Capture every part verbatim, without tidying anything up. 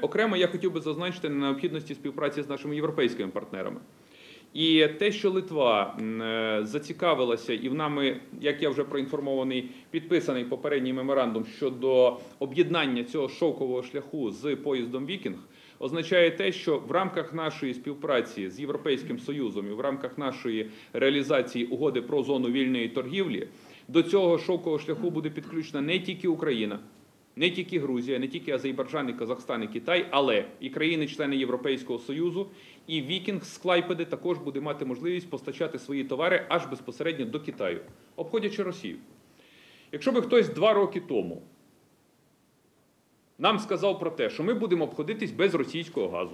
Окремо я хотів би зазначити на необхідності співпраці з нашими європейськими партнерами. І те, що Литва зацікавилася, і в нами, як я вже проінформований, підписаний попередній меморандум щодо об'єднання цього шовкового шляху з поїздом «Вікінг», означає те, що в рамках нашої співпраці з Європейським Союзом і в рамках нашої реалізації угоди про зону вільної торгівлі до цього шовкового шляху буде підключена не тільки Україна, не тільки Грузія, не тільки Азербайджан, і Казахстан, і Китай, але і країни-члени Європейського Союзу, і «Вікінг» з Клайпеди також буде мати можливість постачати свої товари аж безпосередньо до Китаю, обходячи Росію. Якщо би хтось два роки тому нам сказав про те, що ми будемо обходитись без російського газу,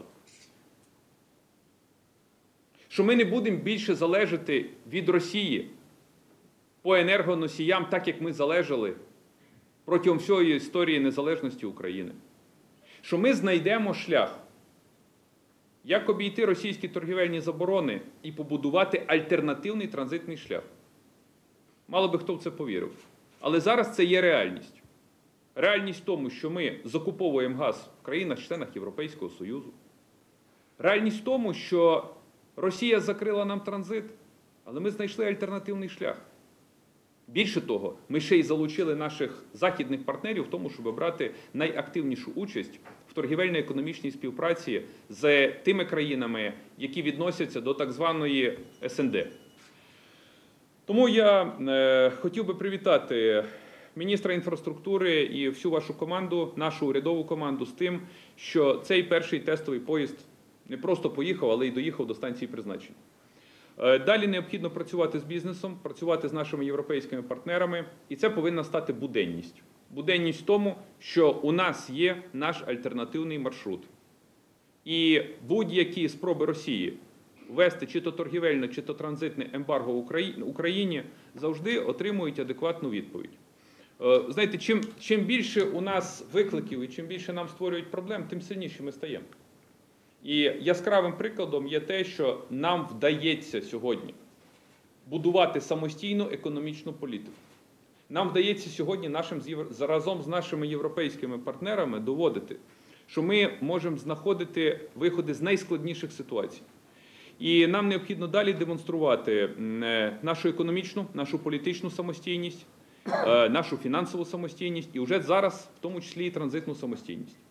що ми не будемо більше залежати від Росії по енергоносіям, так як ми залежали протягом всієї історії незалежності України, що ми знайдемо шлях, як обійти російські торгівельні заборони і побудувати альтернативний транзитний шлях. Мало би хто в це повірив. Але зараз це є реальність. Реальність в тому, що ми закуповуємо газ в країнах-членах Європейського Союзу. Реальність в тому, що Росія закрила нам транзит, але ми знайшли альтернативний шлях. Більше того, ми ще й залучили наших західних партнерів в тому, щоб брати найактивнішу участь в торгівельно-економічній співпраці з тими країнами, які відносяться до так званої ес ен де. Тому я е, хотів би привітати міністра інфраструктури і всю вашу команду, нашу урядову команду з тим, що цей перший тестовий поїзд не просто поїхав, але й доїхав до станції призначення. Далі необхідно працювати з бізнесом, працювати з нашими європейськими партнерами, і це повинна стати буденність. Буденність в тому, що у нас є наш альтернативний маршрут. І будь-які спроби Росії ввести чи то торгівельне, чи то транзитне ембарго в Україні завжди отримують адекватну відповідь. Знаєте, чим, чим більше у нас викликів і чим більше нам створюють проблем, тим сильніше ми стаємо. І яскравим прикладом є те, що нам вдається сьогодні будувати самостійну економічну політику. Нам вдається сьогодні нашим, разом з нашими європейськими партнерами доводити, що ми можемо знаходити виходи з найскладніших ситуацій. І нам необхідно далі демонструвати нашу економічну, нашу політичну самостійність, нашу фінансову самостійність і вже зараз, в тому числі і транзитну самостійність.